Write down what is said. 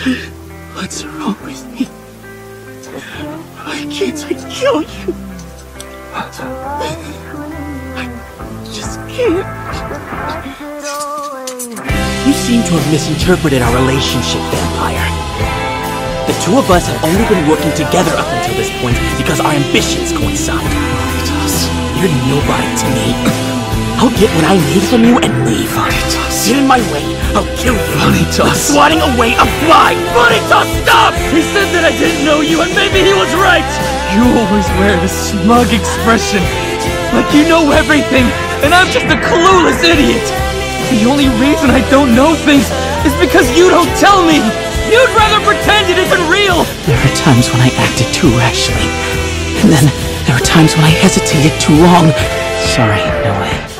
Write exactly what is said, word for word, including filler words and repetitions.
What's wrong with me? Why can't I kill you? I just can't. You seem to have misinterpreted our relationship, Vampire. The two of us have only been working together up until this point because our ambitions coincide. Vanitas. You're nobody to me. I'll get what I need from you and leave. Vanitas. Get in my way, I'll kill you. Vanitas. Swatting away a fly. Vanitas, stop! He said that I didn't know you, and maybe he was right! You always wear this smug expression, like you know everything, and I'm just a clueless idiot! The only reason I don't know things is because you don't tell me! You'd rather pretend it isn't real! There are times when I acted too rashly, and then there are times when I hesitated too long. Sorry, no way.